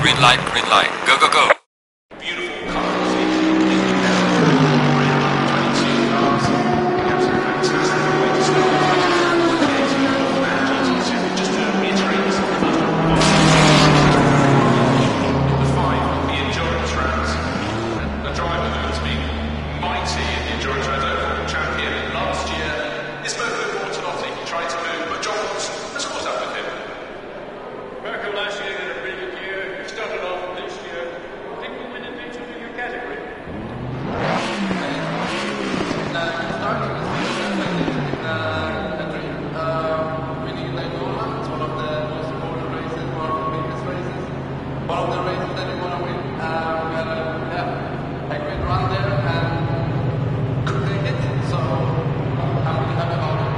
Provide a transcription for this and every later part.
Green light, green light. Go, go, go. Beautiful cars. 22 cars. Absolutely fantastic way to start. Just to reiterate, this is the first one. The 5, the endurance rounds. A driver who's been mighty in the endurance rounds, overall champion last year. It's Mirko Bortolotti. He tried to move, but John Watson, let's close up with him. Mirko last year did a brilliant year. He started off this year. Didn't we win in each of your category? Winning in Angola, it's one of the most important races, one of the biggest races, one of the races that you want to win. We had a great run there and could take it, so I'm really happy about it.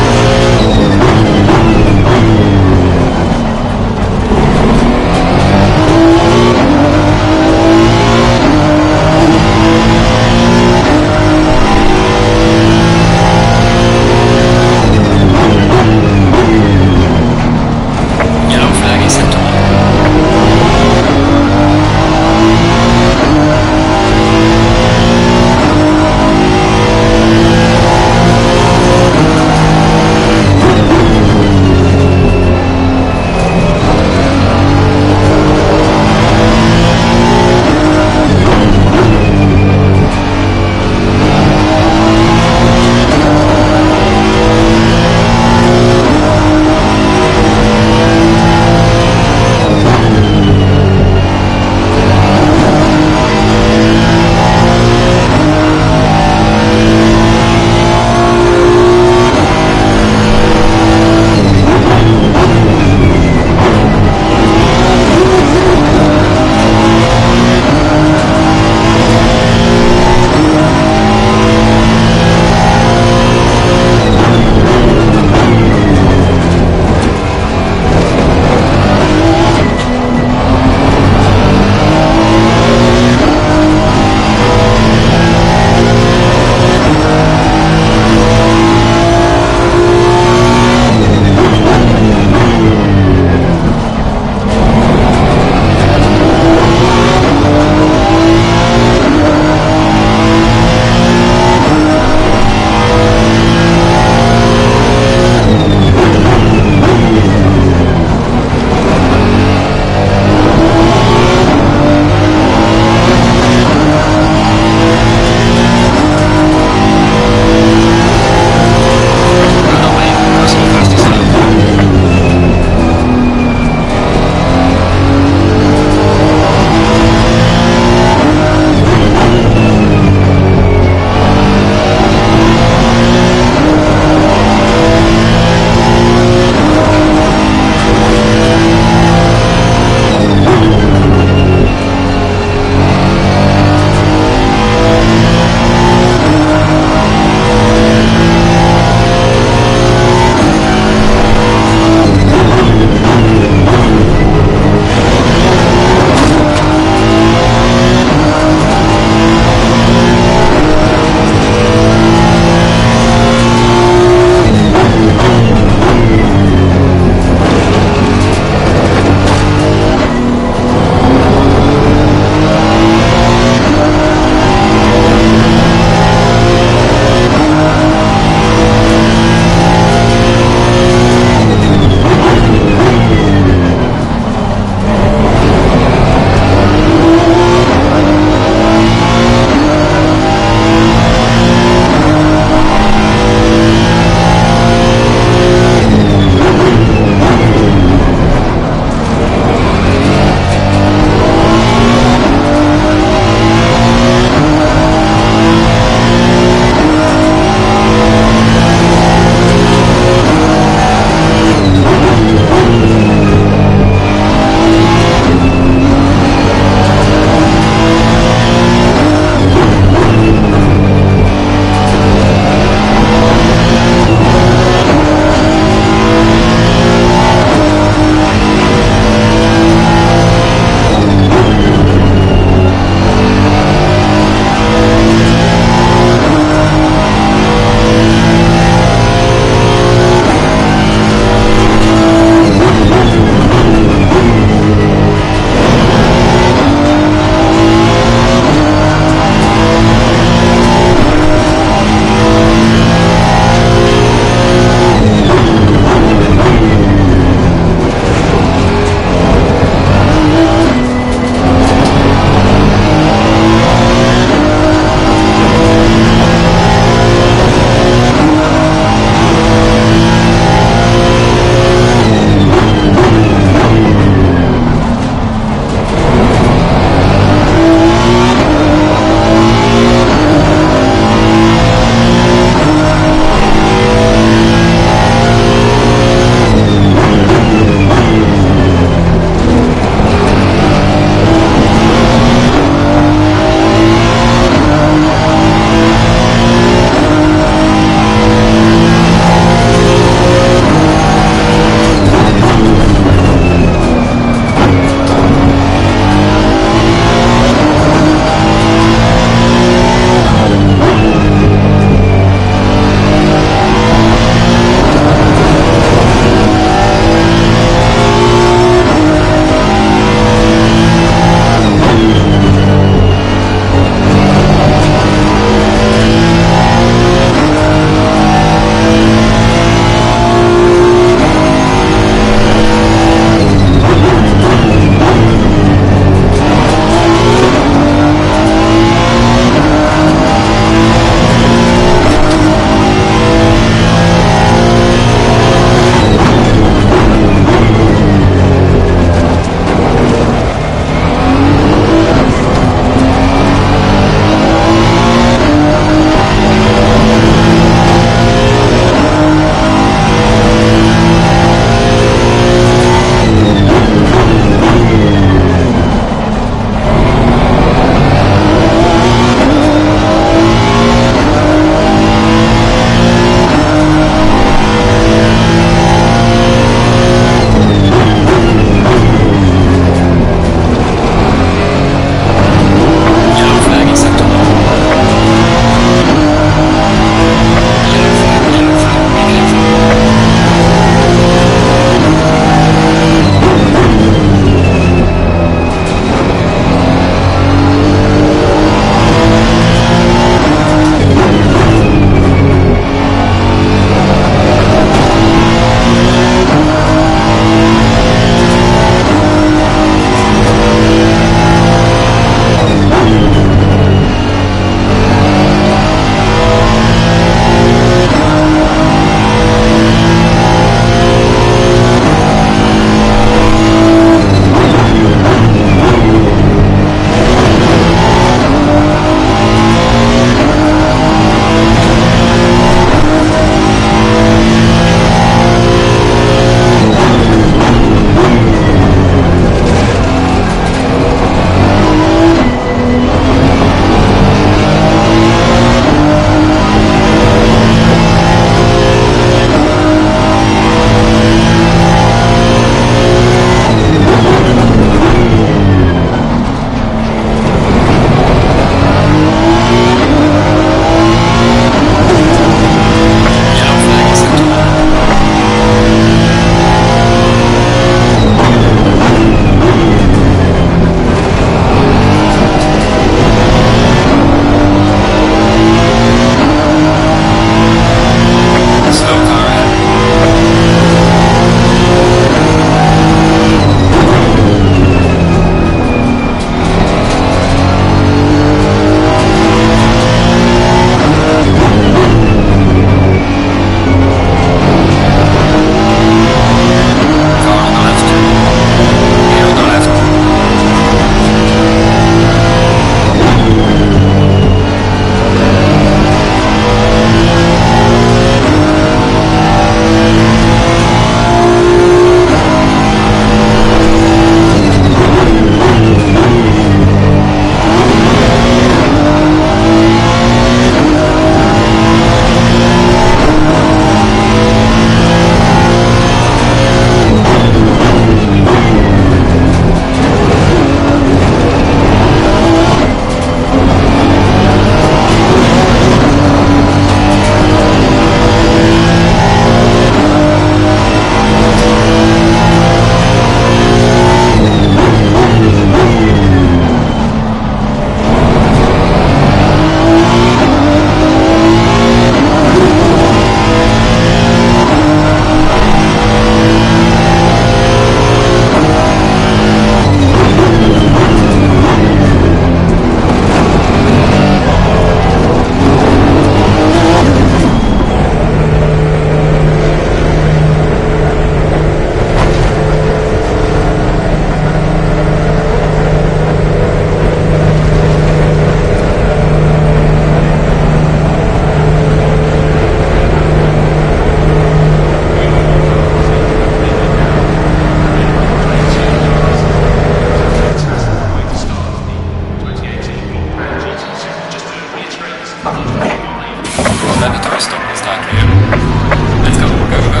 Mandatory stop and start here. Let's go, go, go.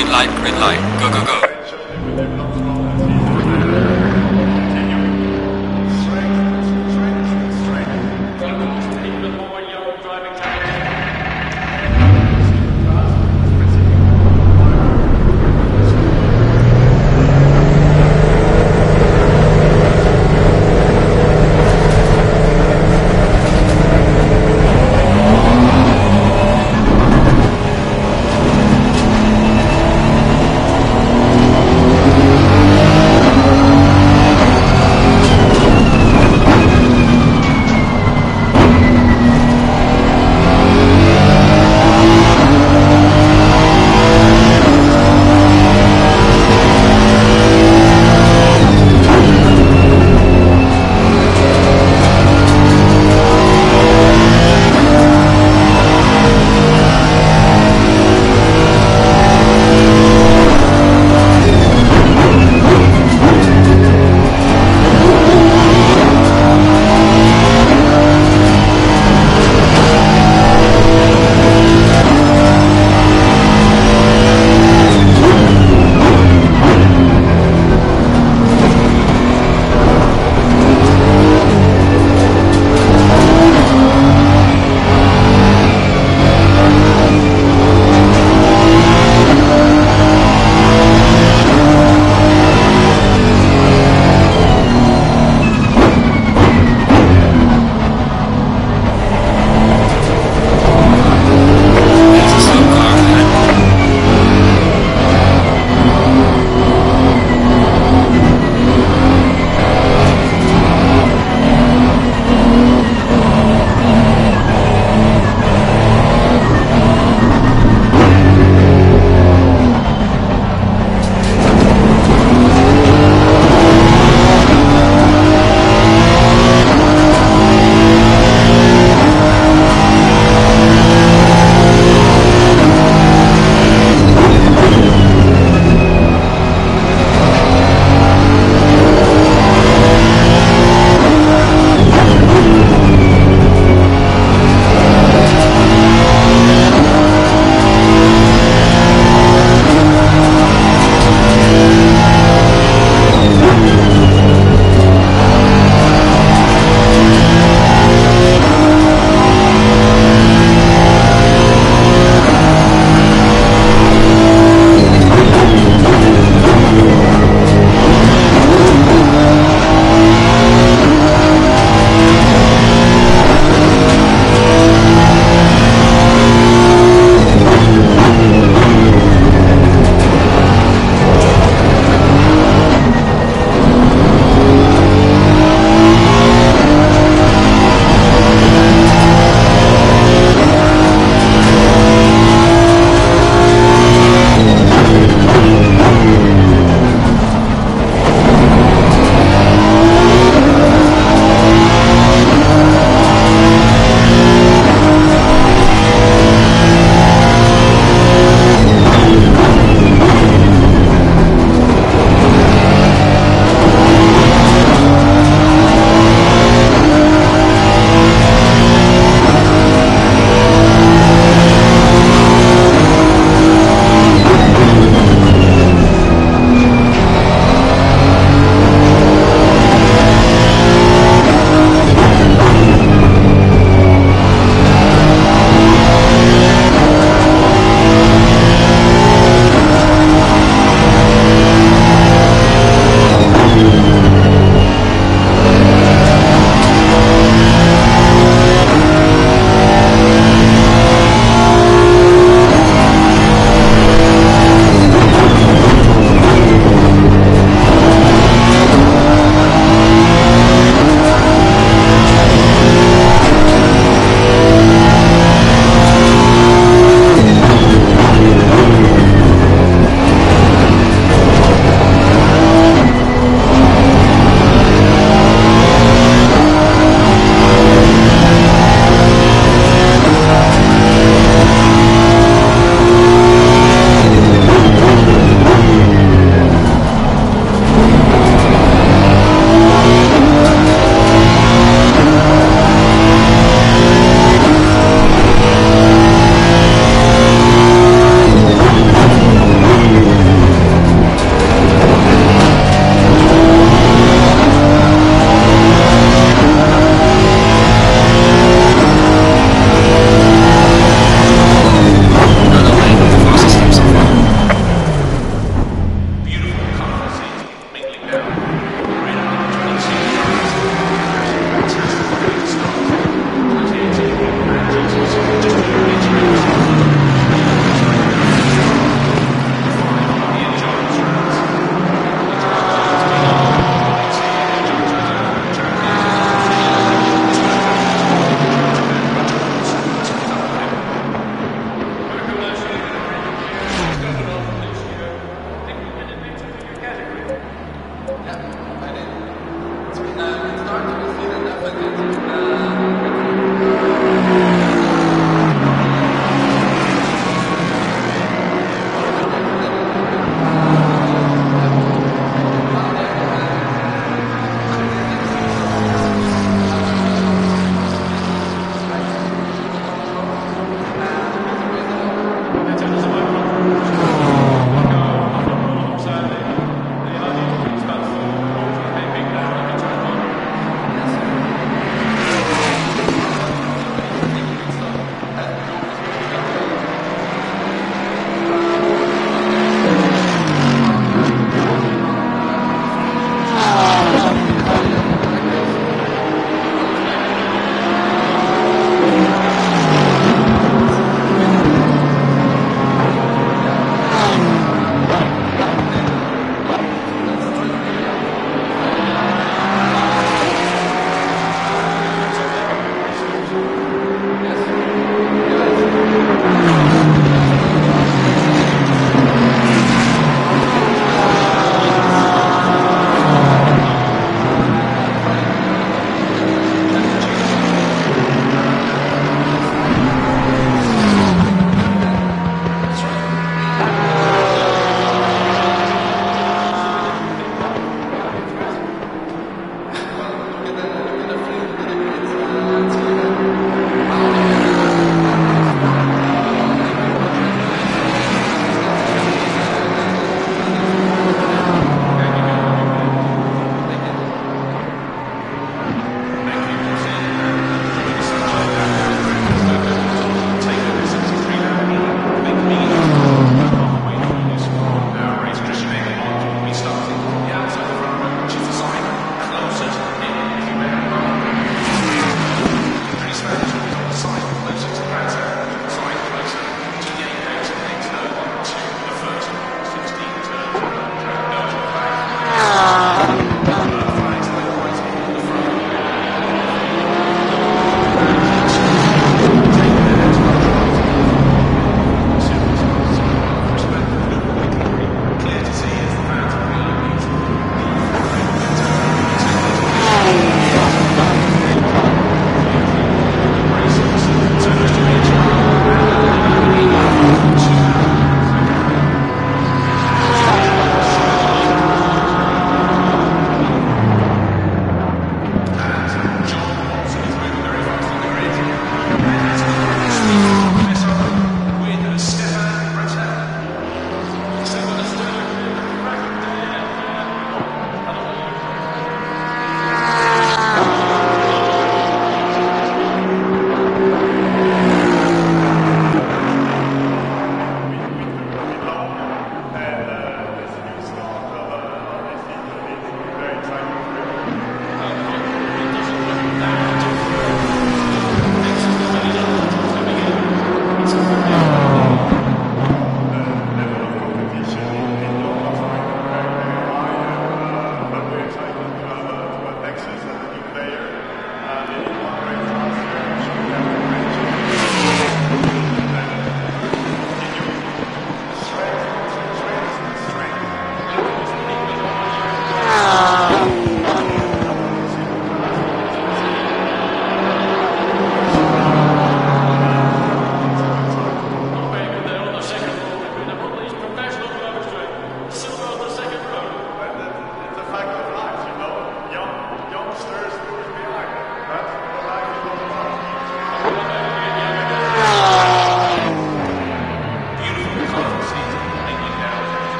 Green light, go, go, go.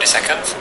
22nd.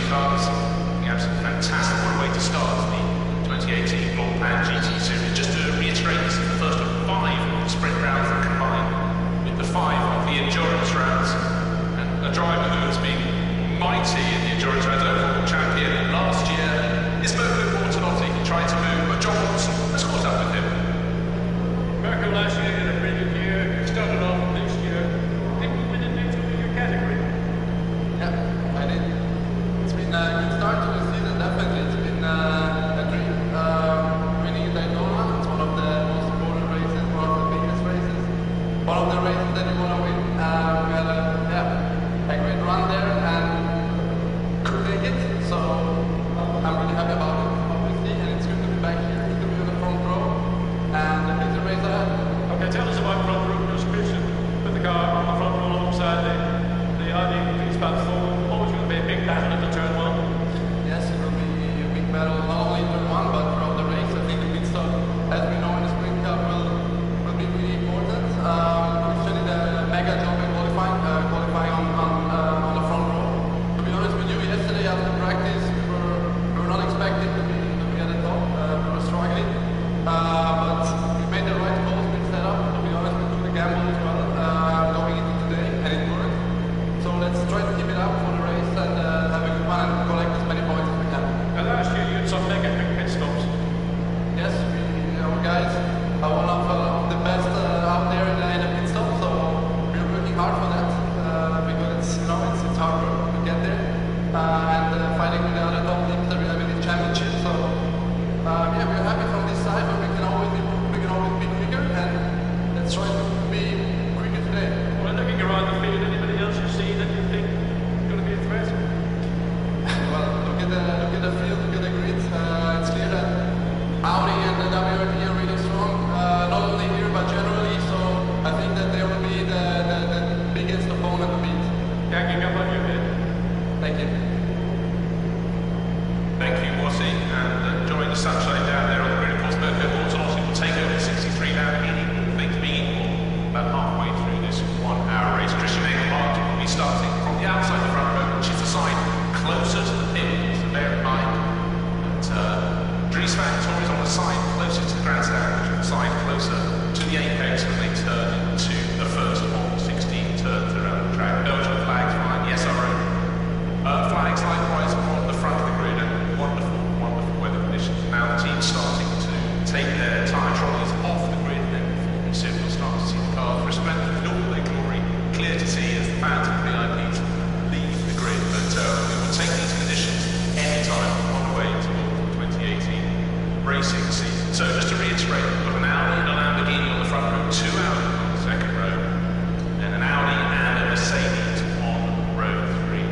cars. We have some fantastic way to start the 2018 Floor Plan GT Series. Just to reiterate, this is the first of 5 sprint rounds that combine with the 5 of the endurance rounds. And a driver who has been mighty in the endurance rounds, overall champion last year, is Zolder. He tried to move, but John Watson has caught up with him. Merkel last year had a pretty good year. You started off this year. I think you win in your category. Yeah, I did. It's been a good start to the season, definitely. It's been a dream. Winning Daytona, it's one of the most important races, one of the biggest races. One of the races that you want to win. We had a great run there and could make it. So I'm really happy about it, obviously. And it's good to be back here, good to be on the front row. And it's a race ahead. Okay, tell us about front row distribution. Put the car on the front row alongside the ID piece platform. Always going to be a big battle at the turn 1. Yes, it will be a big battle, not only in turn 1, but throughout the race. I think the pit stop, as we know in the Sprint Cup, will be really important. We did a mega job in qualifying on the front row. To be honest with you, yesterday after practice, we were not expecting to be at the top. We were struggling, but we made the right calls with setup. To be honest, we took the gamble as well going into today, and it worked. So let's try to keep it up for the race and have a good one and collect as many points as we can. And last year you had some mega pit stops. Yes, our guys are one of the best out there in the pit stop, so we're working hard for that because it's hard work to get there and fighting with the other top teams that we have in the championship. So we're happy from this side, but we can always be quicker, and let's try to be quicker today. Well, looking around the field, anybody else you see that you think is going to be a threat? Well, look at the field, look at the grid. It's clear that Audi and the WRT are really strong, not only here but generally. So I think that they will be the biggest opponent to beat. Yanking up on your head. Thank you. Thank you, Wossi, and enjoying the sunshine down there on the grid. Of course, Bortolotti will take over 63 now, things being equal about halfway through this 1-hour race. Christian Engelhardt will be starting from the outside the front row, which is the side closer to the pit. So bear in mind that Dries Van Tor is on the side closer to the grandstand, which is the side closer to the apex when they turn into the first of 16 turns around the track. Belgian flags flying, the SRO flags likewise on the front of the grid, and wonderful weather conditions. Now the team's starting to take their tyre trolleys off the grid, and then soon we'll start to see the cars resplendent in all their glory, clear to see as the fans and VIPs leave the grid. But we will take these conditions anytime on the way towards the 2018 racing season. So just to reiterate, we've got an Audi and a Lamborghini on the front row, 2 Audis on the second row, and an Audi and a Mercedes on row 3.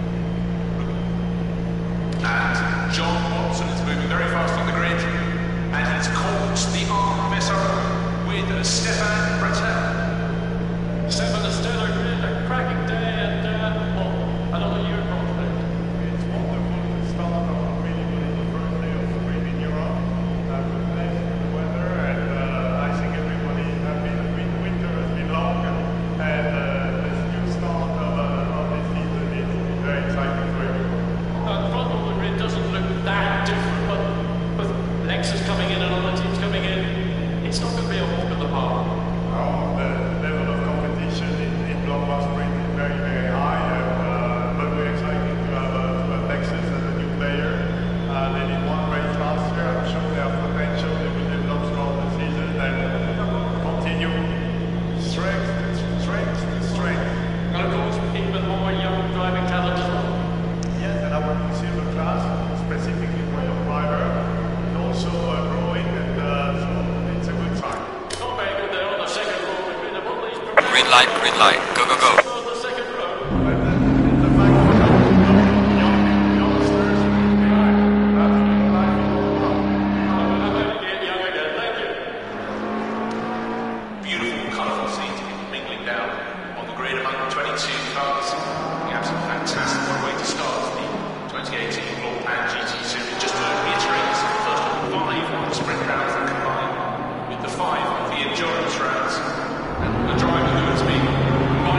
And John Watson is moving very fast on the grid, and he's caught the arm of SRO with Stefan Brettel. Stefan, a stellar grid, a cracking day, and another year prospect. It's wonderful to start on a really beautiful first day of spring in Europe. Good place for the weather, and I think everybody is happy. The winter has been long, and this new start of this season is very exciting for everyone. The front of the grid doesn't look that different, but with Lexus coming in and other teams coming in, it's not going to be a walk in the park. The level of competition in blockbuster sprint is very, very high, but we're excited to have Lexus as a new player. They did one race last year. I'm sure they have potential. They will develop throughout the season and continue strength to strength. And of course, even more young driving talent as well. Yes, and our new silver class, specifically for your driver, is also growing, and so it's a good sign. Not very good there on the second row. Green light, go, go, go. On the second row. But the fact that youngsters behind, that's the life of the club. I'm going to get young again. Thank you. Beautiful, colourful scenes mingling down on the grid among the 22 cars. We have some fantastic way to start the 2018 Floor Plan GT Series. Just to reiterate, this is the first of 5 sprint rounds that combine with the 5 of the endurance rounds. And a driver who has been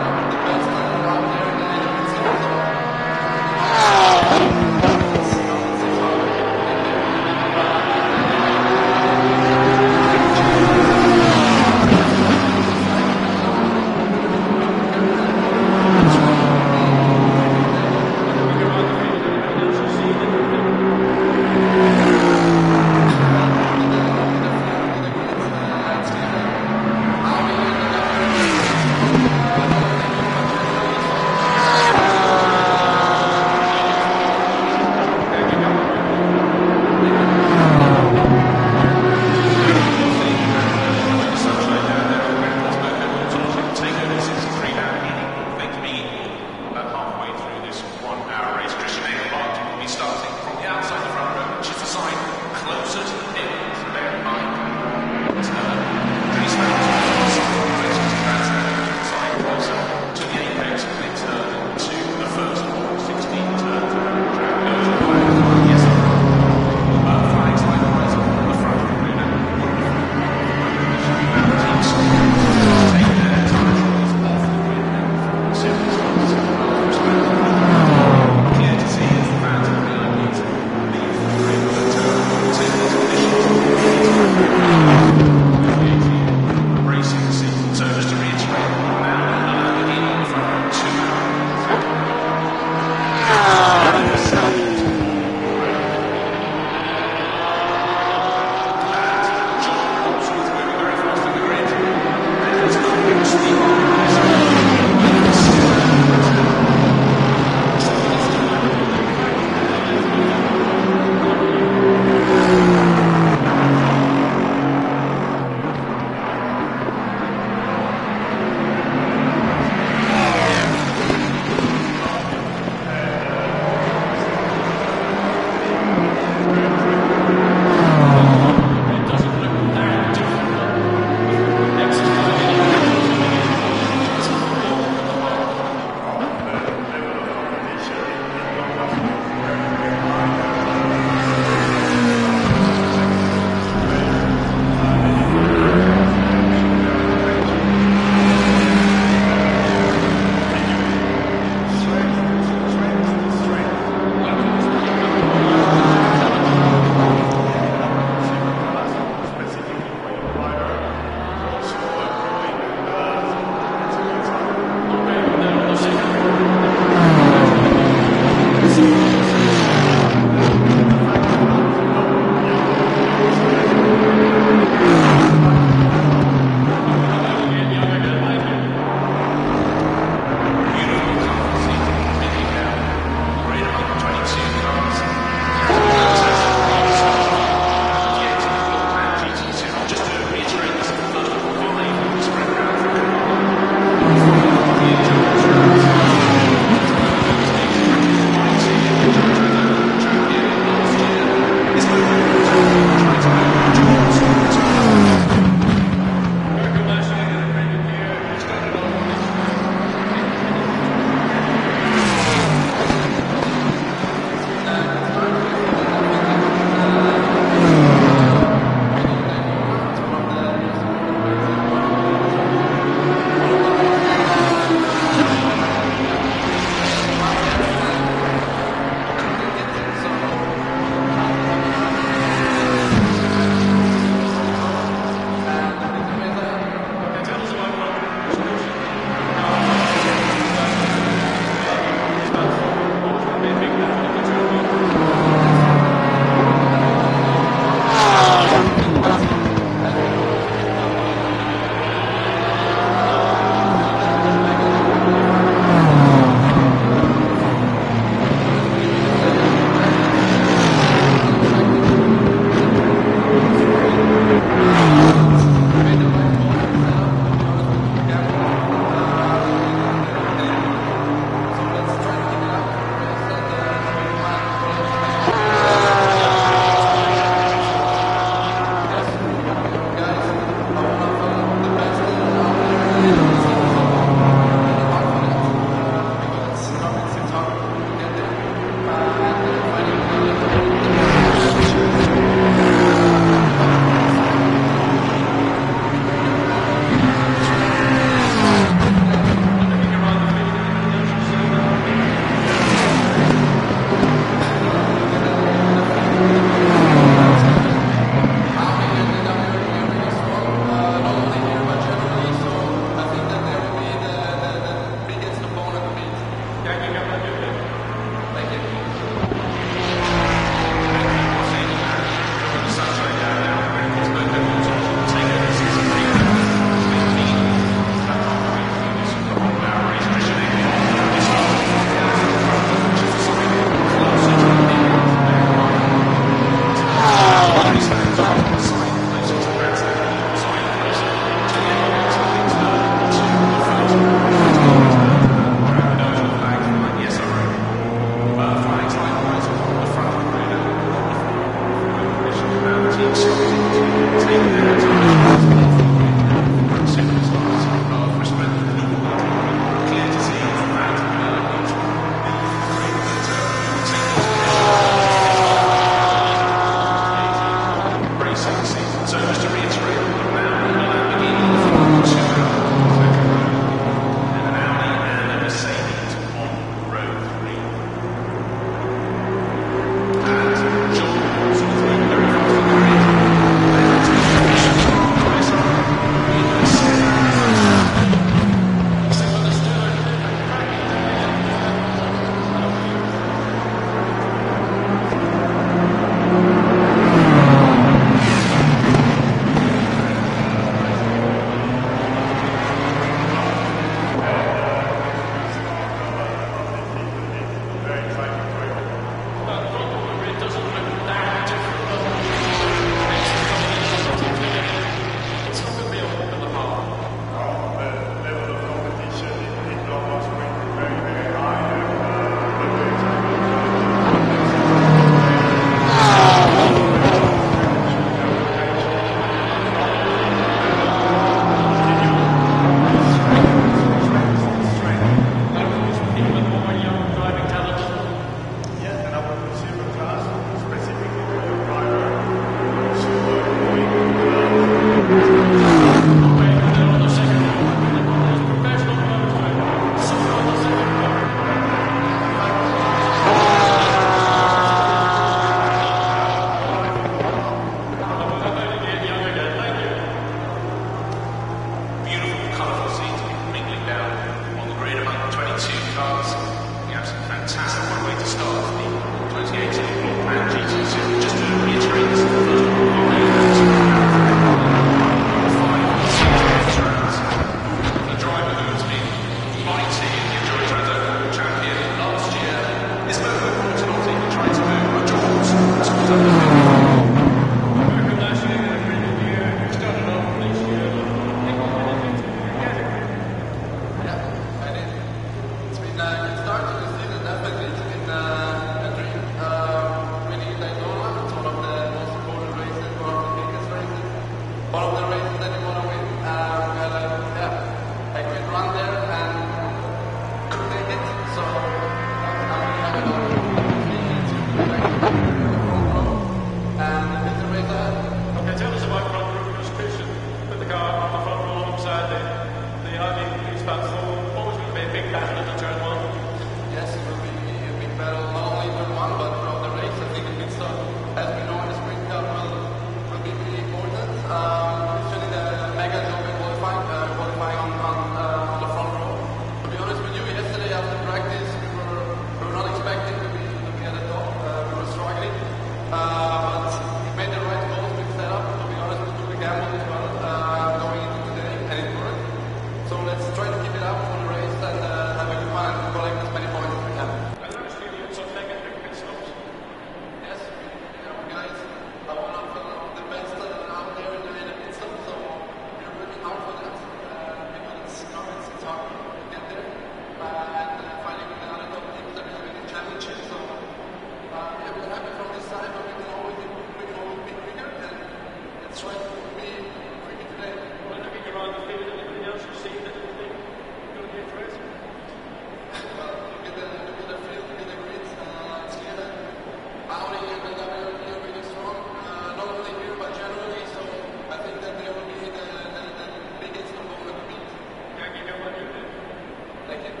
one of the races that you want to win. We had a great run there and couldn't make it. So I'm really happy about it. It's back to the front row and the the race ahead. Okay, tell us about front row participation. Put the car on the front row alongside the ID police platform. Always going to be a big battle at the turn one. Yes, it will be a big battle, not only turn one, but throughout the race. I think the pit stop, as we know in the sprint cup, will be really important. Especially the mega job in qualifying on the front row. To be honest with you, yesterday after practice, we were not expecting to be at the top. We were struggling, but we made the right calls with setup. To be honest, we took a gamble as well going into today, and it worked. So let's try to keep it up for the race and have a good time and collect as many points as we can. I noticed you did some negative pit stops. Yes, guys are one of the best out there in the pit stop, so we're working hard for that because it's hard to get there and fighting with the other top teams that is really challenging. So we're happy from this side, but we can always be quicker and let's try to be quicker today. When looking around the field, anybody else you see that you think you're going to be a threat? Well, look at the field, look at the grids. It's clear that Audi and BMW are really strong, not only here but generally. So I think that they will be the biggest opponent to beat. Thank you very much. Thank you.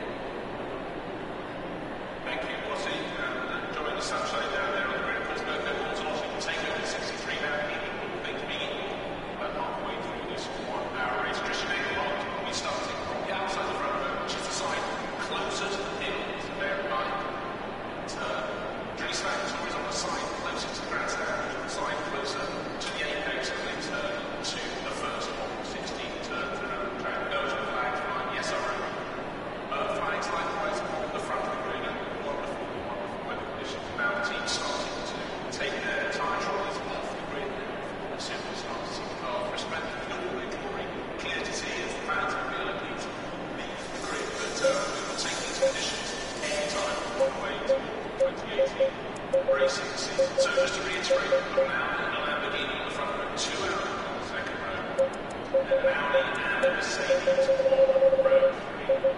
Thank you, Bossy. Enjoying the sunshine down there on the grid. There's no balls off. You can take over the 63 now. Think me. But halfway through this 1 hour race, Christian Engelhardt will be starting from the outside of the front row, which is the side closer to the hill. So bear in mind. Dries Vanthoor is on the side closer to the grandstand, which is the side closer to the apex of the turn to the first of 16 turns around the track. Belgian flags flying, yes, I remember. Flags likewise on the front of the grid. Wonderful weather conditions. Now the team starting to take their tyre trolleys off the grid. As soon as we start to see the car for a sprint, all the glory clear to see as the fans will be able to leave the grid. But we will take these conditions anytime all the way to 2018 racing season. So just to reiterate, we've got an Audi and a Lamborghini on the front row, 2 Audi on the second row, and an Audi and a Mercedes on row 3.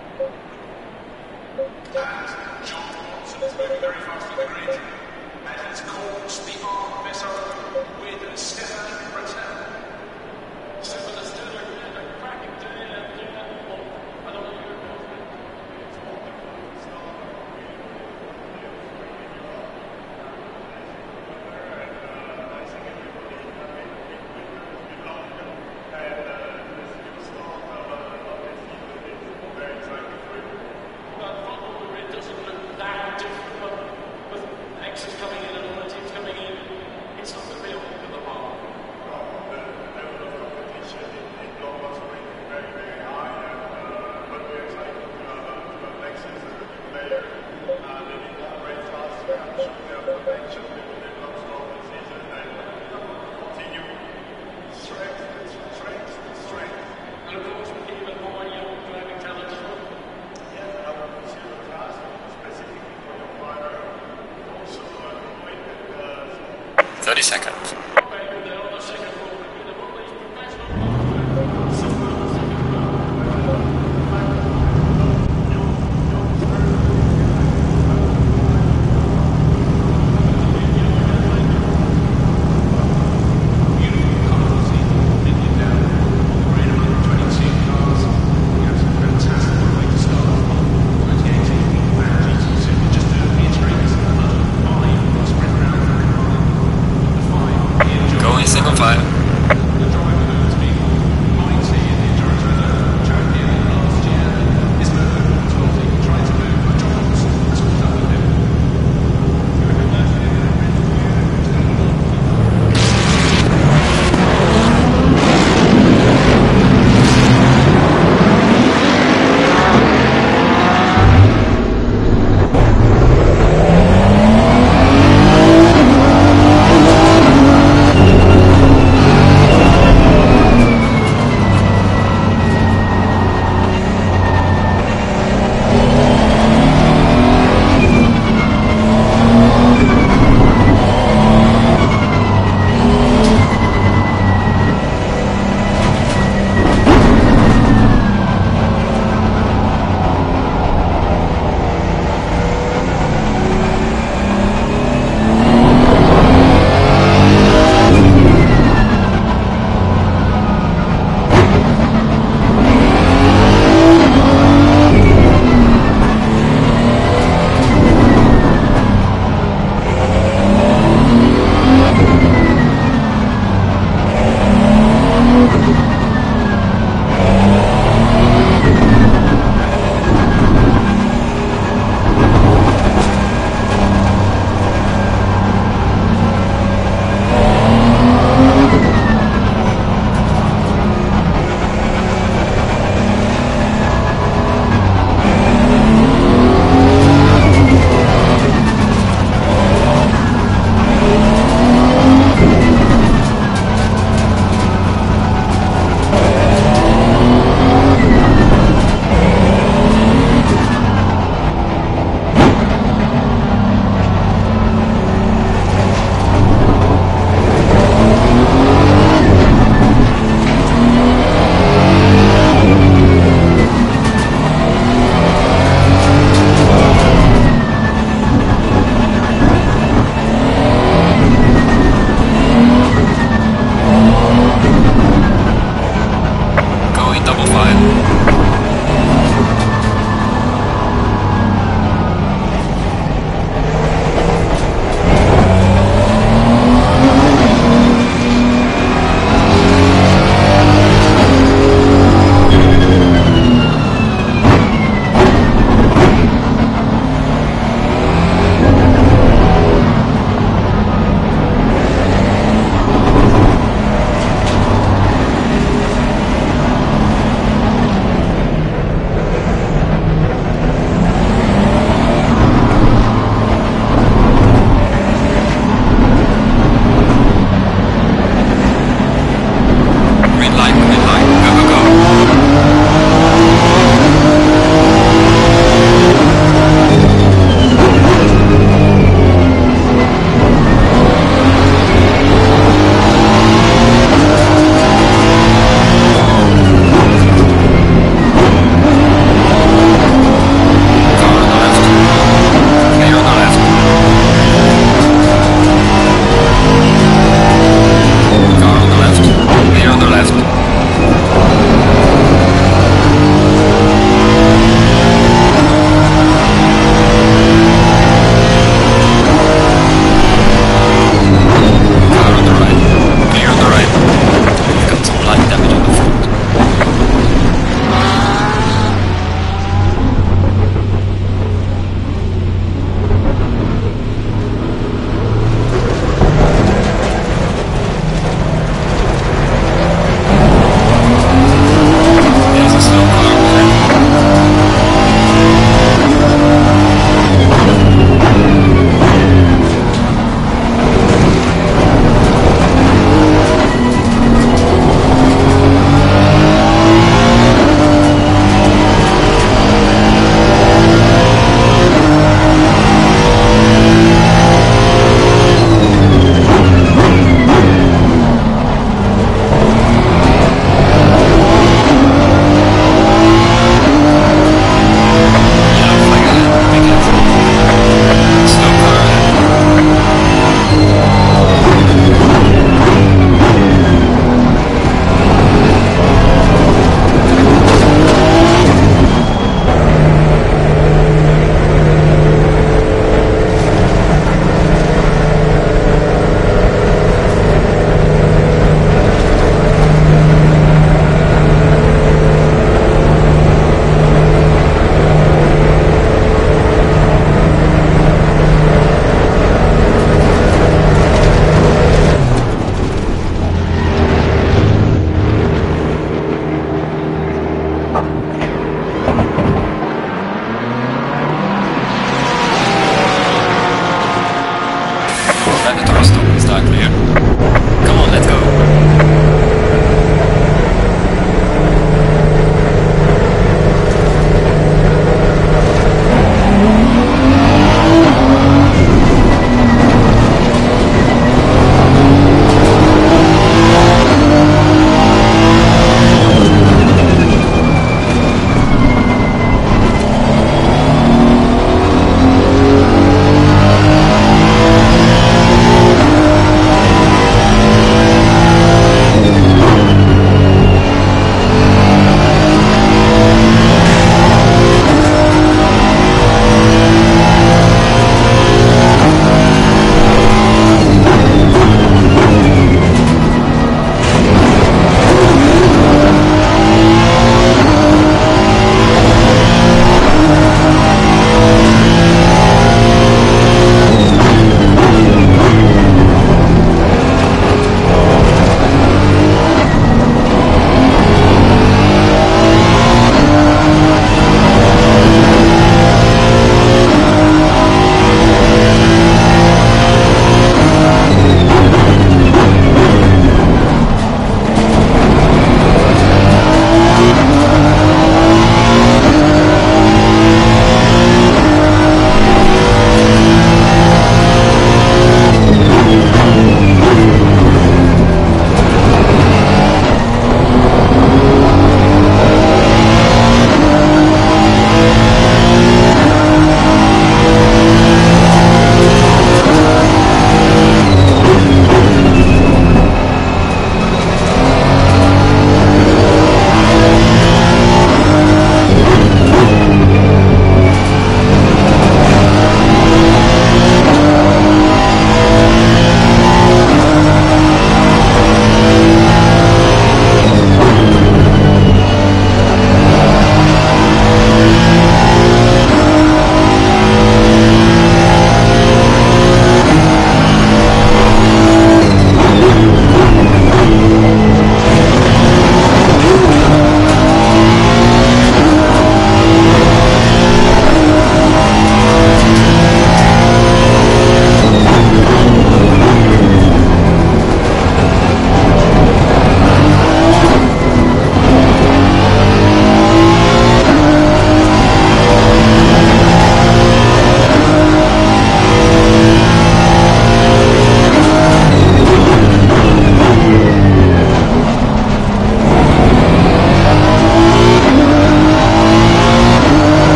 And John Watson is moving very fast through the grid, and he's caught the ARL missile with Stefan Brattel. Stefan is still a cracking day, and I don't know your opinion. Well, the front row grid doesn't look that different, but with X's coming in and all the teams coming in, it's not the real end of the bar.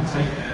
Okay.